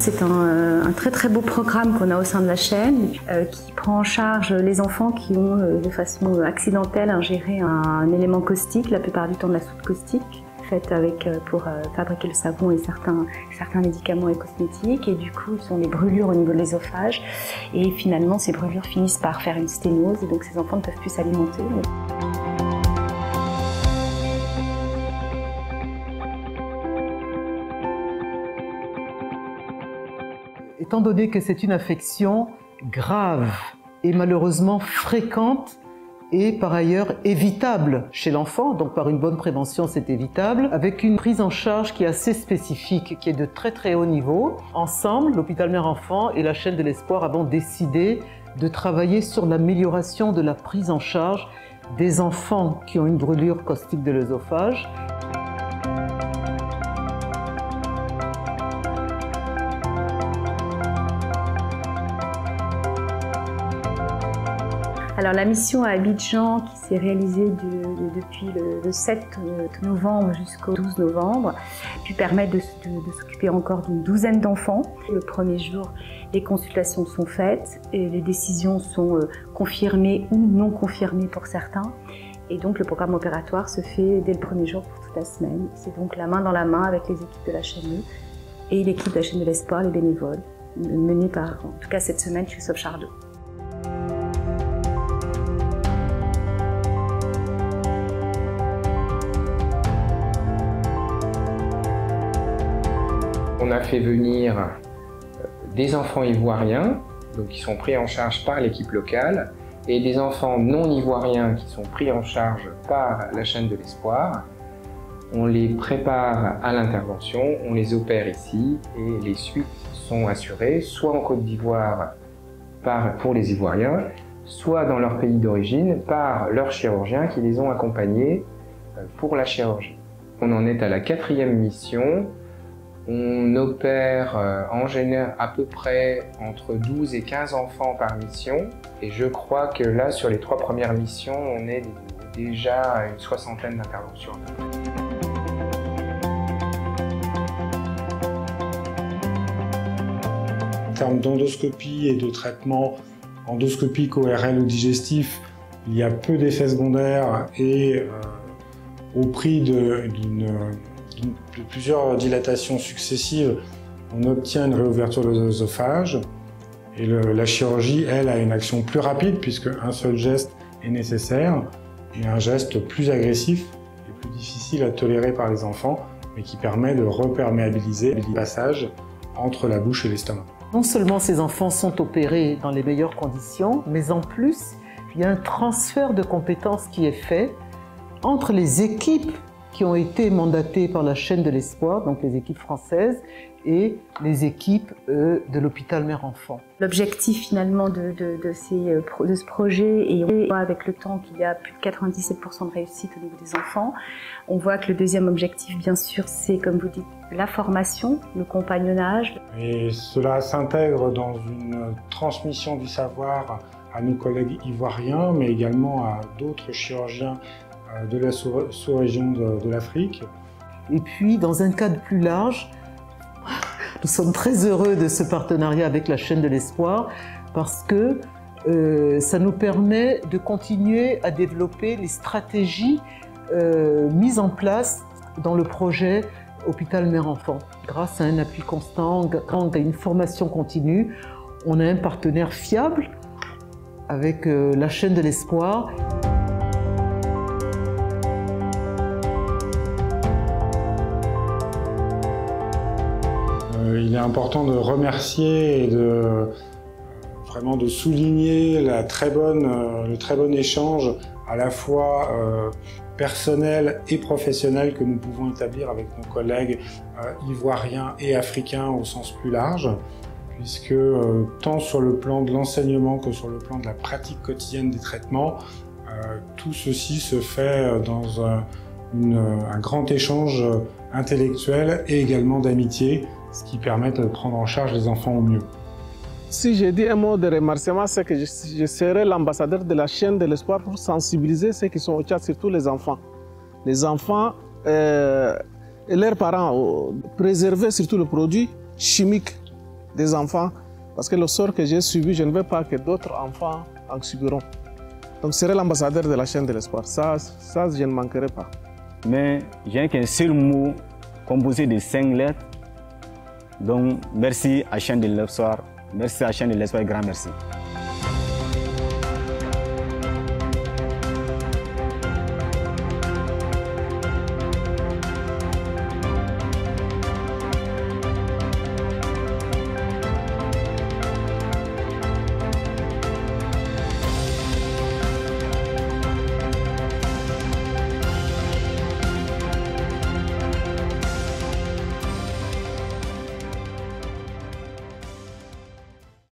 C'est un très très beau programme qu'on a au sein de la chaîne qui prend en charge les enfants qui ont de façon accidentelle ingéré un élément caustique, la plupart du temps de la soude caustique, faite pour fabriquer le savon et certains médicaments et cosmétiques. Et du coup, ils ont des brûlures au niveau de l'œsophage. Et finalement, ces brûlures finissent par faire une sténose et donc ces enfants ne peuvent plus s'alimenter. Étant donné que c'est une affection grave et malheureusement fréquente et par ailleurs évitable chez l'enfant, donc par une bonne prévention c'est évitable, avec une prise en charge qui est assez spécifique, qui est de très très haut niveau. Ensemble, l'hôpital Mère-Enfant et la chaîne de l'Espoir avons décidé de travailler sur l'amélioration de la prise en charge des enfants qui ont une brûlure caustique de l'œsophage. Alors la mission à Abidjan qui s'est réalisée depuis le 7 novembre jusqu'au 12 novembre a pu permettre de s'occuper encore d'une douzaine d'enfants. Le premier jour, les consultations sont faites et les décisions sont confirmées ou non confirmées pour certains. Et donc le programme opératoire se fait dès le premier jour pour toute la semaine. C'est donc la main dans la main avec les équipes de la chaîne E et l'équipe de la chaîne de l'Espoir, les bénévoles, menés par, en tout cas cette semaine, Christophe Chardot. On a fait venir des enfants ivoiriens, donc qui sont pris en charge par l'équipe locale, et des enfants non ivoiriens qui sont pris en charge par la chaîne de l'Espoir. On les prépare à l'intervention, on les opère ici, et les suites sont assurées soit en Côte d'Ivoire pour les Ivoiriens, soit dans leur pays d'origine par leurs chirurgiens qui les ont accompagnés pour la chirurgie. On en est à la 4e mission. On opère en général à peu près entre 12 et 15 enfants par mission. Et je crois que là, sur les 3 premières missions, on est déjà à une 60aine d'interventions. En termes d'endoscopie et de traitement endoscopique, ORL ou digestif, il y a peu d'effets secondaires et au prix de plusieurs dilatations successives, on obtient une réouverture de l'œsophage. Et la chirurgie, elle, a une action plus rapide puisque un seul geste est nécessaire et un geste plus agressif et plus difficile à tolérer par les enfants, mais qui permet de reperméabiliser le passage entre la bouche et l'estomac. Non seulement ces enfants sont opérés dans les meilleures conditions, mais en plus, il y a un transfert de compétences qui est fait entre les équipes qui ont été mandatées par la chaîne de l'Espoir, donc les équipes françaises, et les équipes de l'hôpital Mère-Enfant. L'objectif finalement de ce projet, et on voit avec le temps qu'il y a plus de 97% de réussite au niveau des enfants. On voit que le deuxième objectif, bien sûr, c'est, comme vous dites, la formation, le compagnonnage. Et cela s'intègre dans une transmission du savoir à nos collègues ivoiriens, mais également à d'autres chirurgiens de la sous-région de l'Afrique. Et puis, dans un cadre plus large, nous sommes très heureux de ce partenariat avec la chaîne de l'Espoir parce que ça nous permet de continuer à développer les stratégies mises en place dans le projet Hôpital Mère-Enfant. Grâce à un appui constant, grâce à une formation continue, on a un partenaire fiable avec la chaîne de l'Espoir. Il est important de remercier et vraiment de souligner le très bon échange à la fois personnel et professionnel que nous pouvons établir avec nos collègues ivoiriens et africains au sens plus large, puisque tant sur le plan de l'enseignement que sur le plan de la pratique quotidienne des traitements, tout ceci se fait dans un grand échange intellectuel et également d'amitié, ce qui permet de prendre en charge les enfants au mieux. Si j'ai dit un mot de remerciement, c'est que je serai l'ambassadeur de la chaîne de l'Espoir pour sensibiliser ceux qui sont au Tchad, surtout les enfants. Les enfants et leurs parents, préserver surtout le produit chimique des enfants, parce que le sort que j'ai subi, je ne veux pas que d'autres enfants en subiront. Donc, je serai l'ambassadeur de la chaîne de l'espoir. Ça, je ne manquerai pas. Mais j'ai qu'un seul mot composé de 5 lettres. Donc, merci à Chaîne de l'espoir. Merci à Chaîne de l'espoir, grand merci.